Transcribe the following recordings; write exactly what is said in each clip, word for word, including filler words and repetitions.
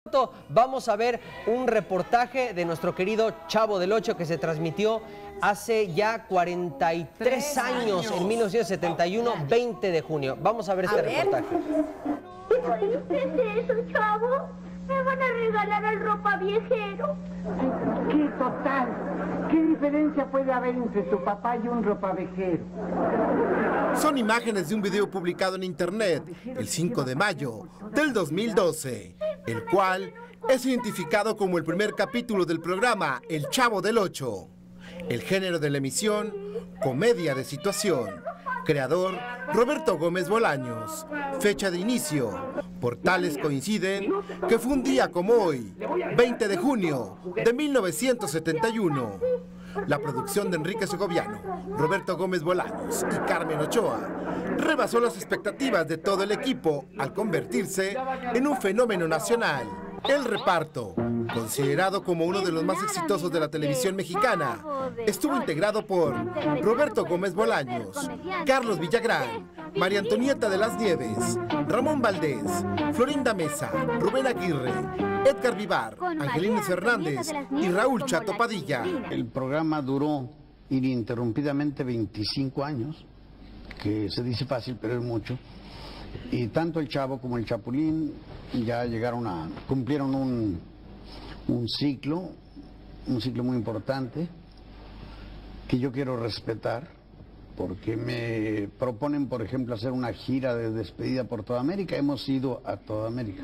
Vamos a ver un reportaje de nuestro querido Chavo del Ocho que se transmitió hace ya cuarenta y tres años, en mil novecientos setenta y uno, veinte de junio. Vamos a ver este a reportaje. Ver. ¿Qué es eso, Chavo? Me van a regalar el ropa viejero. ¿Qué total? ¿Qué diferencia puede haber entre tu papá y un ropavejero? Son imágenes de un video publicado en internet el cinco de mayo del dos mil doce, el cual es identificado como el primer capítulo del programa El Chavo del Ocho. El género de la emisión, comedia de situación. Creador, Roberto Gómez Bolaños. Fecha de inicio, portales coinciden que fue un día como hoy, veinte de junio de mil novecientos setenta y uno. La producción de Enrique Segoviano, Roberto Gómez Bolaños y Carmen Ochoa rebasó las expectativas de todo el equipo al convertirse en un fenómeno nacional. El reparto, considerado como uno de los más exitosos de la televisión mexicana, estuvo integrado por Roberto Gómez Bolaños, Carlos Villagrán, María Antonieta de las Nieves, Ramón Valdés, Florinda Mesa, Rubén Aguirre, Edgar Vivar, Angelines Fernández y Raúl Chato Padilla. El programa duró ininterrumpidamente veinticinco años, que se dice fácil, pero es mucho. Y tanto el Chavo como el Chapulín ya llegaron a, cumplieron un, un ciclo, un ciclo muy importante, que yo quiero respetar, porque me proponen, por ejemplo, hacer una gira de despedida por toda América. Hemos ido a toda América.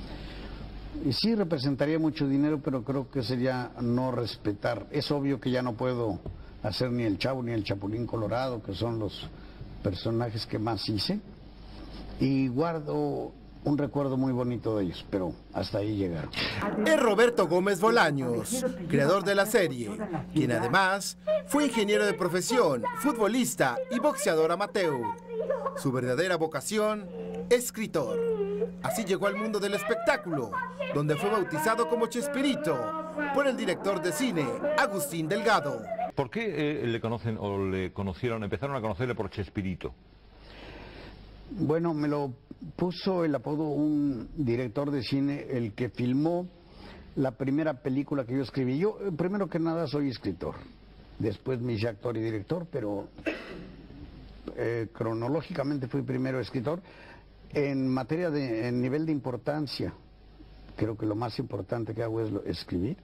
Y sí representaría mucho dinero, pero creo que sería no respetar. Es obvio que ya no puedo hacer ni el Chavo ni el Chapulín Colorado, que son los personajes que más hice. Y guardo un recuerdo muy bonito de ellos, pero hasta ahí llegaron. Es Roberto Gómez Bolaños, creador de la serie, quien además fue ingeniero de profesión, futbolista y boxeador amateur. Su verdadera vocación, escritor. Así llegó al mundo del espectáculo, donde fue bautizado como Chespirito por el director de cine, Agustín Delgado. ¿Por qué eh, le conocen o le conocieron, empezaron a conocerle por Chespirito? Bueno, me lo puso el apodo un director de cine, el que filmó la primera película que yo escribí. Yo, primero que nada, soy escritor. Después me hice actor y director, pero eh, cronológicamente fui primero escritor. En materia de en nivel de importancia, creo que lo más importante que hago es lo, escribir.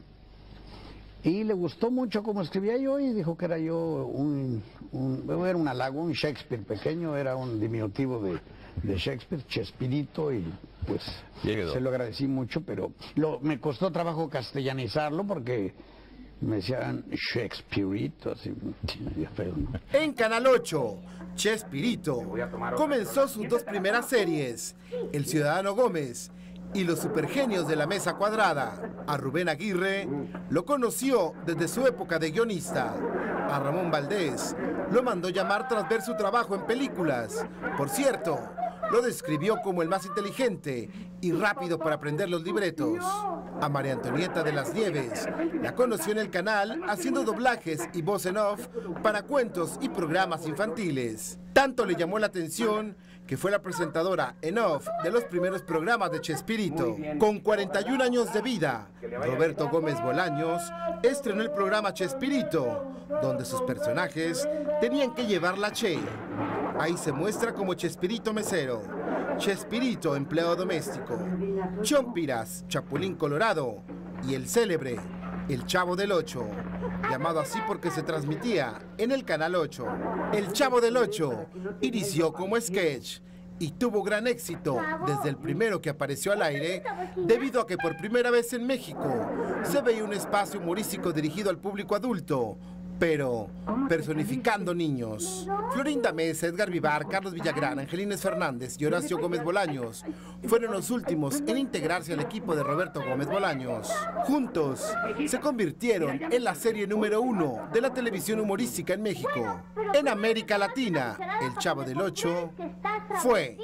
Y le gustó mucho cómo escribía yo y dijo que era yo un, un era un halago, un Shakespeare pequeño, era un diminutivo de, de Shakespeare, Chespirito, y pues se lo agradecí mucho, pero lo, me costó trabajo castellanizarlo porque me decían Shakespearito, así, feo, ¿no? En Canal ocho, Chespirito comenzó sus dos primeras series, El Ciudadano Gómez y Los Supergenios de la Mesa Cuadrada. A Rubén Aguirre lo conoció desde su época de guionista. A Ramón Valdés lo mandó llamar tras ver su trabajo en películas. Por cierto, lo describió como el más inteligente y rápido para aprender los libretos. A María Antonieta de las Nieves la conoció en el canal haciendo doblajes y voz en off para cuentos y programas infantiles. Tanto le llamó la atención que fue la presentadora en off de los primeros programas de Chespirito. Con cuarenta y un años de vida, Roberto Gómez Bolaños estrenó el programa Chespirito, donde sus personajes tenían que llevar la che. Ahí se muestra como Chespirito mesero, Chespirito empleado doméstico, Chompiras, Chapulín Colorado y el célebre El Chavo del Ocho, llamado así porque se transmitía en el Canal ocho. El Chavo del Ocho inició como sketch y tuvo gran éxito desde el primero que apareció al aire, debido a que por primera vez en México se veía un espacio humorístico dirigido al público adulto, pero personificando niños. Florinda Mesa, Edgar Vivar, Carlos Villagrán, Angelines Fernández y Horacio Gómez Bolaños fueron los últimos en integrarse al equipo de Roberto Gómez Bolaños. Juntos se convirtieron en la serie número uno de la televisión humorística en México. En América Latina, El Chavo del Ocho fue,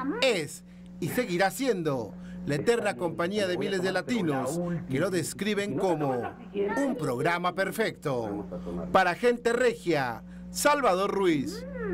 es y seguirá siendo la eterna compañía de miles de latinos que lo describen como un programa perfecto. Para Gente Regia, Salvador Ruiz.